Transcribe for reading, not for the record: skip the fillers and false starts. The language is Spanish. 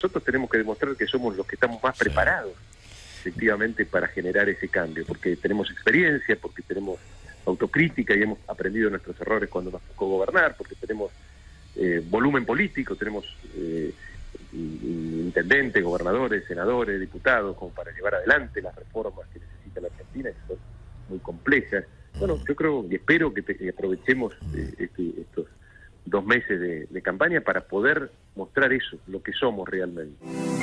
nosotros tenemos que demostrar que somos los que estamos más preparados, efectivamente, para generar ese cambio, porque tenemos experiencia, porque tenemos autocrítica y hemos aprendido nuestros errores cuando nos tocó gobernar, porque tenemos volumen político, tenemos intendentes, gobernadores, senadores, diputados, como para llevar adelante las reformas que necesita la Argentina, que son muy complejas. Bueno, yo creo y espero que aprovechemos estos 2 meses de campaña para poder mostrar eso, lo que somos realmente.